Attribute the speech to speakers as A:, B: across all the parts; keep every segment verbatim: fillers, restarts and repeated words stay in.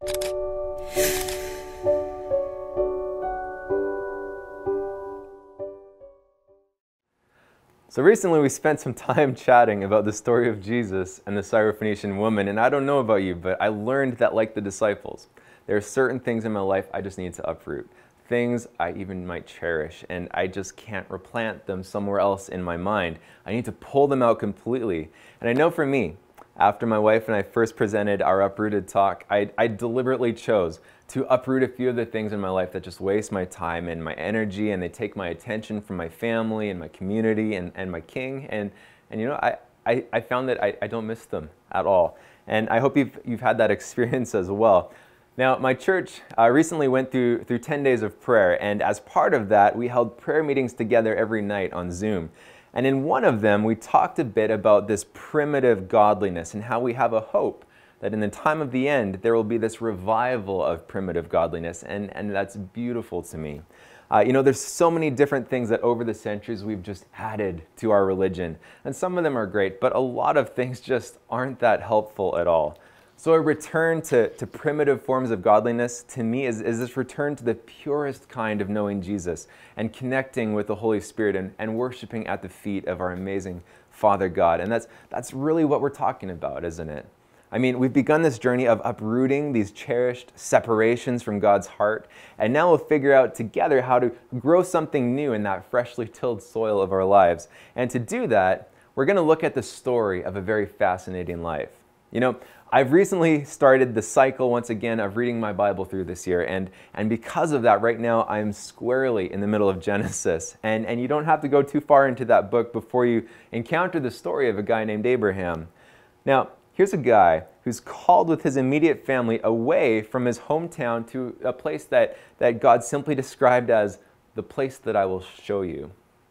A: So recently we spent some time chatting about the story of Jesus and the Syrophoenician woman, and I don't know about you, but I learned that, like the disciples, there are certain things in my life I just need to uproot. Things I even might cherish, and I just can't replant them somewhere else in my mind. I need to pull them out completely. And I know for me, after my wife and I first presented our Uprooted talk, I, I deliberately chose to uproot a few of the things in my life that just waste my time and my energy, and they take my attention from my family and my community and, and my king. And, and you know, I, I, I found that I, I don't miss them at all. And I hope you've, you've had that experience as well. Now, my church uh, recently went through, through ten days of prayer, and as part of that, we held prayer meetings together every night on Zoom. And in one of them, we talked a bit about this primitive godliness and how we have a hope that in the time of the end, there will be this revival of primitive godliness, and, and that's beautiful to me. Uh, you know, there's so many different things that over the centuries we've just added to our religion, and some of them are great, but a lot of things just aren't that helpful at all. So a return to, to primitive forms of godliness, to me, is, is this return to the purest kind of knowing Jesus and connecting with the Holy Spirit and, and worshiping at the feet of our amazing Father God. And that's, that's really what we're talking about, isn't it? I mean, we've begun this journey of uprooting these cherished separations from God's heart, and now we'll figure out together how to grow something new in that freshly tilled soil of our lives. And to do that, we're going to look at the story of a very fascinating life. You know, I've recently started the cycle once again of reading my Bible through this year, and, and because of that, right now I'm squarely in the middle of Genesis. And, and you don't have to go too far into that book before you encounter the story of a guy named Abraham. Now, here's a guy who's called with his immediate family away from his hometown to a place that, that God simply described as the place that I will show you.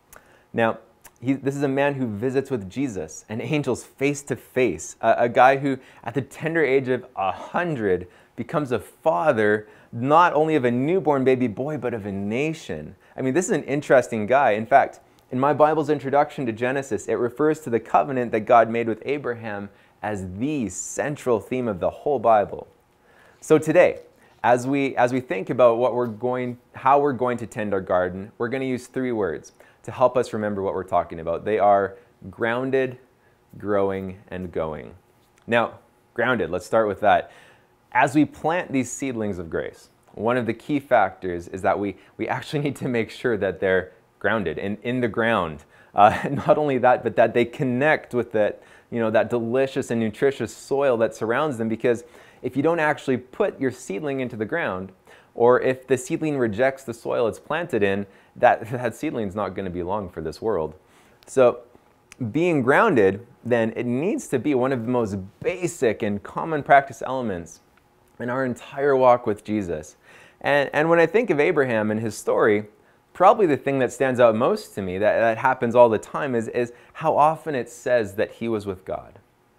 A: Now, He, this is a man who visits with Jesus and angels face to face, a, a guy who at the tender age of a hundred becomes a father not only of a newborn baby boy, but of a nation. I mean, this is an interesting guy. In fact, in my Bible's introduction to Genesis, it refers to the covenant that God made with Abraham as the central theme of the whole Bible. So today, as we, as we think about what we're going, how we're going to tend our garden, we're going to use three words to help us remember what we're talking about. They are grounded, growing, and going. Now, grounded, let's start with that. As we plant these seedlings of grace, one of the key factors is that we, we actually need to make sure that they're grounded in, in the ground. Uh, not only that, but that they connect with that, you know, that delicious and nutritious soil that surrounds them, because if you don't actually put your seedling into the ground, or if the seedling rejects the soil it's planted in, that, that seedling is not going to be long for this world. So being grounded, then, it needs to be one of the most basic and common practice elements in our entire walk with Jesus. And, and when I think of Abraham and his story, probably the thing that stands out most to me, that, that happens all the time, is, is how often it says that he was with God.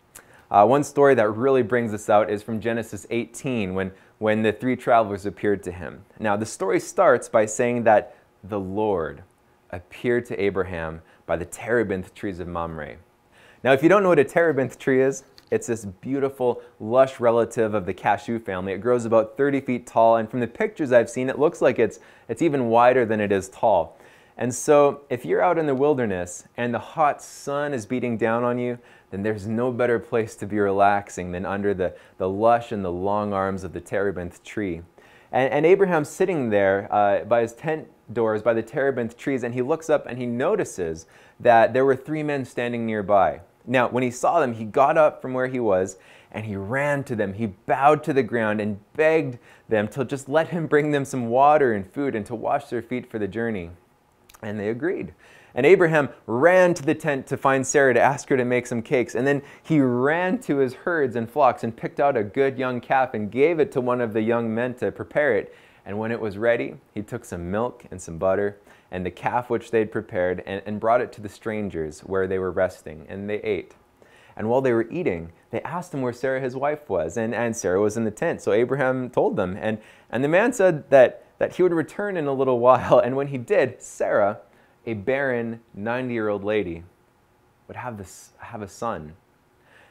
A: Uh, one story that really brings this out is from Genesis eighteen, when, when the three travelers appeared to him. Now, the story starts by saying that the Lord appeared to Abraham by the terebinth trees of Mamre. Now, if you don't know what a terebinth tree is, it's this beautiful, lush relative of the cashew family. It grows about thirty feet tall, and from the pictures I've seen, it looks like it's, it's even wider than it is tall. And so, if you're out in the wilderness and the hot sun is beating down on you, then there's no better place to be relaxing than under the, the lush and the long arms of the terebinth tree. And, and Abraham's sitting there uh, by his tent doors, by the terebinth trees, and he looks up and he notices that there were three men standing nearby. Now, when he saw them, he got up from where he was and he ran to them. He bowed to the ground and begged them to just let him bring them some water and food and to wash their feet for the journey. And they agreed. And Abraham ran to the tent to find Sarah to ask her to make some cakes. And then he ran to his herds and flocks and picked out a good young calf and gave it to one of the young men to prepare it. And when it was ready, he took some milk and some butter and the calf which they'd prepared and, and brought it to the strangers where they were resting. And they ate. And while they were eating, they asked him where Sarah, his wife, was. And, and Sarah was in the tent. So Abraham told them. And, and the man said that, that he would return in a little while. And when he did, Sarah, a barren ninety-year-old lady, would have, this, have a son.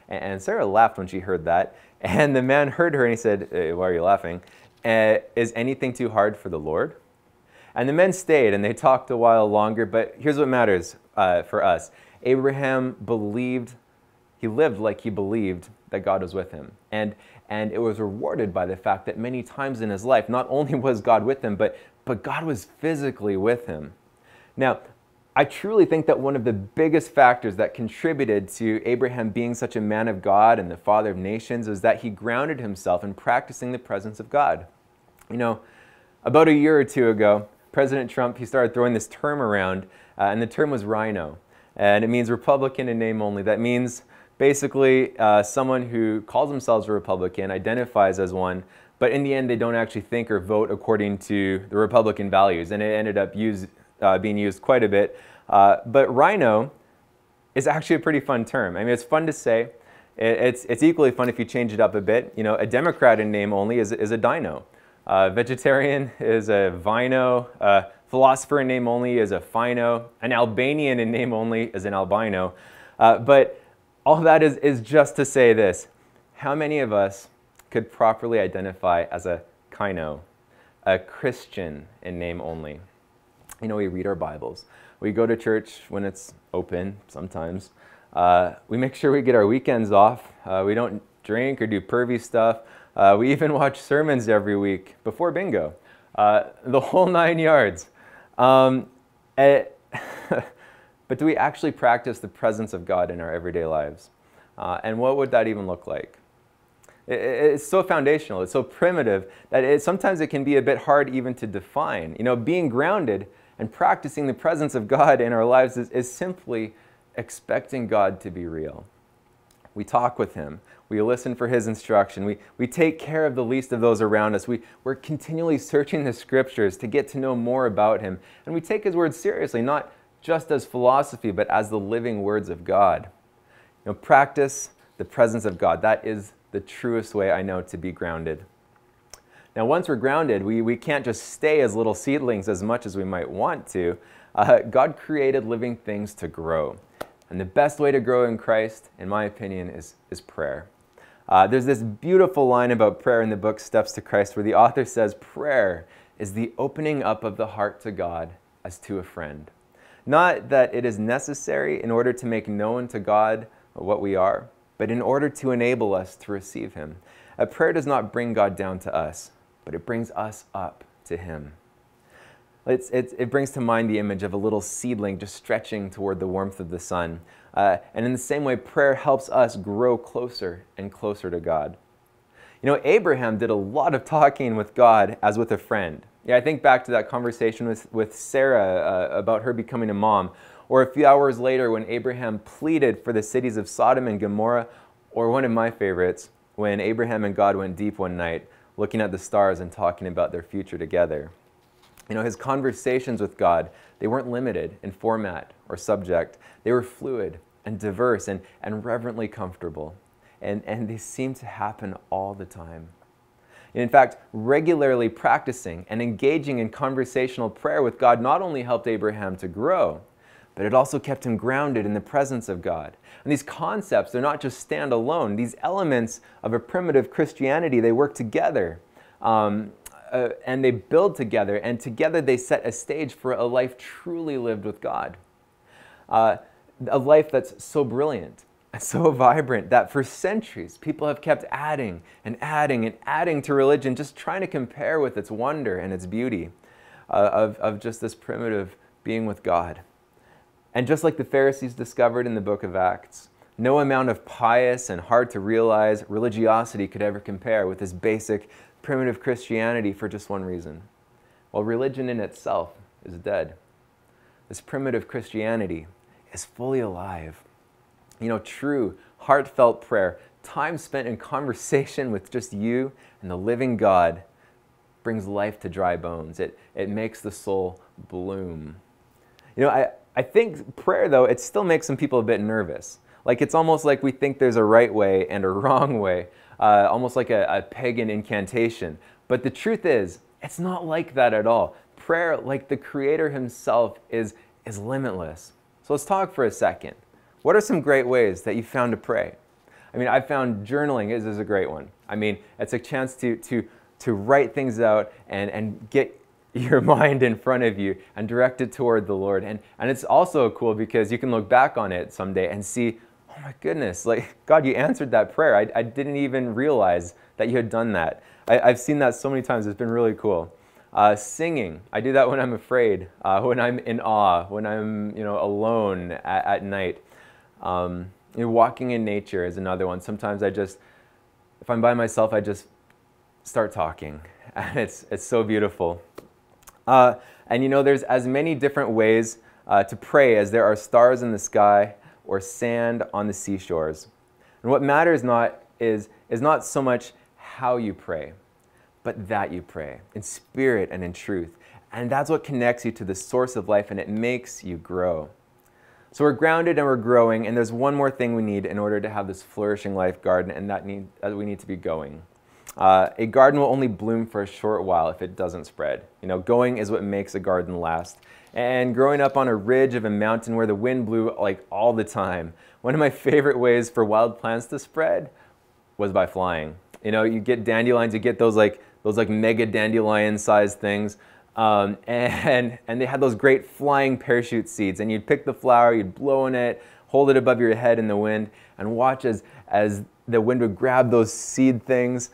A: And Sarah laughed when she heard that. And the man heard her and he said, "Hey, why are you laughing? Uh, is anything too hard for the Lord?" And the men stayed and they talked a while longer, but here's what matters uh, for us. Abraham believed, he lived like he believed that God was with him. And, and it was rewarded by the fact that many times in his life, not only was God with him, but, but God was physically with him. Now, I truly think that one of the biggest factors that contributed to Abraham being such a man of God and the father of nations is that he grounded himself in practicing the presence of God. You know, about a year or two ago, President Trump, he started throwing this term around, uh, and the term was rhino. And it means Republican in name only. That means basically uh, someone who calls themselves a Republican, identifies as one, but in the end they don't actually think or vote according to the Republican values. And it ended up used, uh, being used quite a bit. Uh, but rhino is actually a pretty fun term. I mean, it's fun to say. It, it's, it's equally fun if you change it up a bit. You know, a Democrat in name only is, is a dino. Uh, vegetarian is a vino. Uh, philosopher in name only is a phino. An Albanian in name only is an albino. Uh, but all that is, is just to say this. How many of us could properly identify as a kino, a Christian in name only? You know, we read our Bibles. We go to church when it's open sometimes. Uh, we make sure we get our weekends off. Uh, we don't drink or do pervy stuff. Uh, we even watch sermons every week before bingo. Uh, the whole nine yards. Um, it, but do we actually practice the presence of God in our everyday lives? Uh, and what would that even look like? It, it's so foundational, it's so primitive that it, sometimes it can be a bit hard even to define. You know, being grounded and practicing the presence of God in our lives is, is simply expecting God to be real. We talk with Him. We listen for His instruction. We, we take care of the least of those around us. We, we're continually searching the Scriptures to get to know more about Him. And we take His words seriously, not just as philosophy, but as the living words of God. You know, practice the presence of God. That is the truest way I know to be grounded. Now, once we're grounded, we, we can't just stay as little seedlings as much as we might want to. Uh, God created living things to grow. And the best way to grow in Christ, in my opinion, is, is prayer. Uh, there's this beautiful line about prayer in the book Steps to Christ where the author says, prayer is the opening up of the heart to God as to a friend. Not that it is necessary in order to make known to God what we are, but in order to enable us to receive Him. A prayer does not bring God down to us, but it brings us up to Him. It's, it's, it brings to mind the image of a little seedling just stretching toward the warmth of the sun. Uh, and in the same way, prayer helps us grow closer and closer to God. You know, Abraham did a lot of talking with God as with a friend. Yeah, I think back to that conversation with, with Sarah uh, about her becoming a mom, or a few hours later when Abraham pleaded for the cities of Sodom and Gomorrah, or one of my favorites, when Abraham and God went deep one night, looking at the stars and talking about their future together. You know, his conversations with God, they weren't limited in format or subject. They were fluid and diverse and, and reverently comfortable. And, and they seemed to happen all the time. And in fact, regularly practicing and engaging in conversational prayer with God not only helped Abraham to grow, but it also kept him grounded in the presence of God. And these concepts, they're not just standalone. These elements of a primitive Christianity, they work together. Um, Uh, and they build together, and together they set a stage for a life truly lived with God. Uh, a life that's so brilliant and so vibrant that for centuries people have kept adding and adding and adding to religion, just trying to compare with its wonder and its beauty uh, of, of just this primitive being with God. And just like the Pharisees discovered in the book of Acts, no amount of pious and hard to realize religiosity could ever compare with this basic primitive Christianity for just one reason. Well, religion in itself is dead. This primitive Christianity is fully alive. You know, true, heartfelt prayer, time spent in conversation with just you and the living God brings life to dry bones. It, it makes the soul bloom. You know, I, I think prayer, though, it still makes some people a bit nervous. Like, it's almost like we think there's a right way and a wrong way. Uh, almost like a, a pagan incantation. But the truth is, it's not like that at all. Prayer, like the Creator Himself, is, is limitless. So let's talk for a second. What are some great ways that you found to pray? I mean, I found journaling is, is a great one. I mean, it's a chance to, to, to write things out and, and get your mind in front of you and direct it toward the Lord. And, and it's also cool because you can look back on it someday and see, oh my goodness, like, God, you answered that prayer. I, I didn't even realize that you had done that. I, I've seen that so many times. It's been really cool. Uh, singing, I do that when I'm afraid, uh, when I'm in awe, when I'm, you know, alone at, at night. Um, you know, walking in nature is another one. Sometimes I just, if I'm by myself, I just start talking, and it's it's so beautiful. Uh, and you know, there's as many different ways uh, to pray as there are stars in the sky or sand on the seashores. And what matters not is is not so much how you pray, but that you pray in spirit and in truth. And that's what connects you to the source of life, and it makes you grow. So we're grounded and we're growing, and there's one more thing we need in order to have this flourishing life garden, and that need, uh, we need to be going. Uh, a garden will only bloom for a short while if it doesn't spread. You know, going is what makes a garden last. And growing up on a ridge of a mountain where the wind blew like all the time, one of my favorite ways for wild plants to spread was by flying. You know, you get dandelions, you get those like those like mega dandelion-sized things, um, and and they had those great flying parachute seeds. And you'd pick the flower, you'd blow in it, hold it above your head in the wind, and watch as as the wind would grab those seed things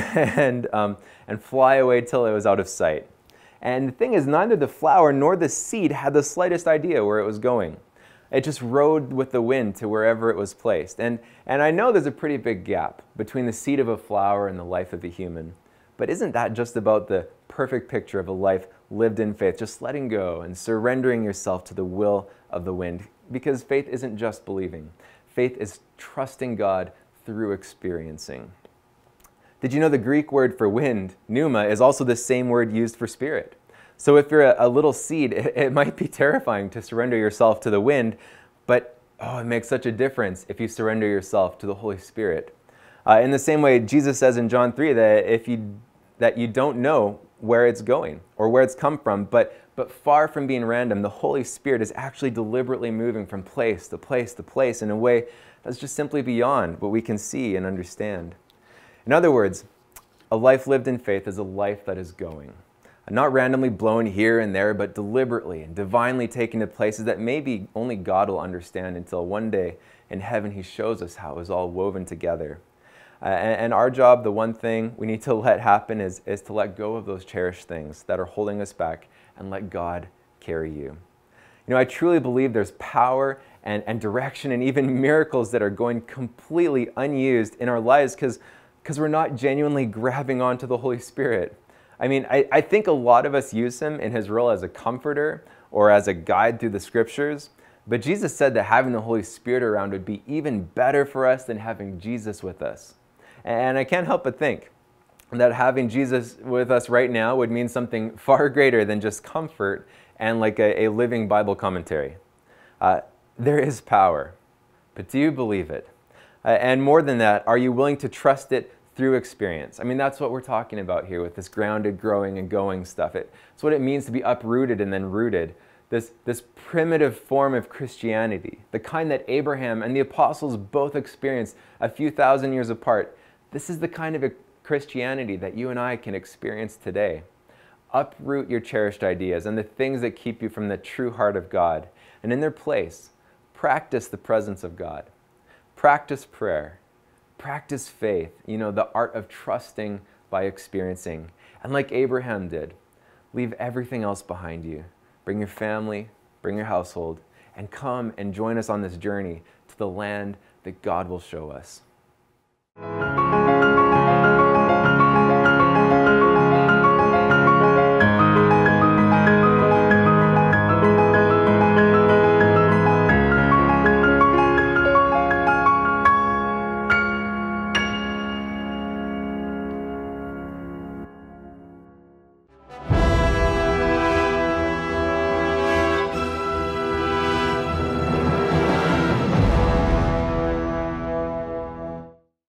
A: and um, and fly away till it was out of sight. And the thing is, neither the flower nor the seed had the slightest idea where it was going. It just rode with the wind to wherever it was placed. And, and I know there's a pretty big gap between the seed of a flower and the life of a human. But isn't that just about the perfect picture of a life lived in faith, just letting go and surrendering yourself to the will of the wind? Because faith isn't just believing. Faith is trusting God through experiencing. Did you know the Greek word for wind, pneuma, is also the same word used for spirit? So if you're a, a little seed, it, it might be terrifying to surrender yourself to the wind, but oh, it makes such a difference if you surrender yourself to the Holy Spirit. Uh, in the same way, Jesus says in John three that if you that you don't know where it's going or where it's come from, but but far from being random, the Holy Spirit is actually deliberately moving from place to place to place in a way that's just simply beyond what we can see and understand. In other words, a life lived in faith is a life that is going. Not randomly blown here and there, but deliberately and divinely taken to places that maybe only God will understand until one day in heaven He shows us how it was all woven together. Uh, and, and our job, the one thing we need to let happen is, is to let go of those cherished things that are holding us back and let God carry you. You know, I truly believe there's power and, and direction and even miracles that are going completely unused in our lives because because we're not genuinely grabbing onto the Holy Spirit. I mean, I, I think a lot of us use Him in His role as a comforter or as a guide through the Scriptures, but Jesus said that having the Holy Spirit around would be even better for us than having Jesus with us. And I can't help but think that having Jesus with us right now would mean something far greater than just comfort and like a, a living Bible commentary. Uh, there is power, but do you believe it? Uh, and more than that, are you willing to trust it through experience? I mean, that's what we're talking about here with this grounded, growing, and going stuff. It, it's what it means to be uprooted and then rooted. This, this primitive form of Christianity, the kind that Abraham and the apostles both experienced a few thousand years apart. This is the kind of a Christianity that you and I can experience today. Uproot your cherished ideas and the things that keep you from the true heart of God. And in their place, practice the presence of God. Practice prayer, practice faith, you know, the art of trusting by experiencing. And like Abraham did, leave everything else behind you. Bring your family, bring your household, and come and join us on this journey to the land that God will show us.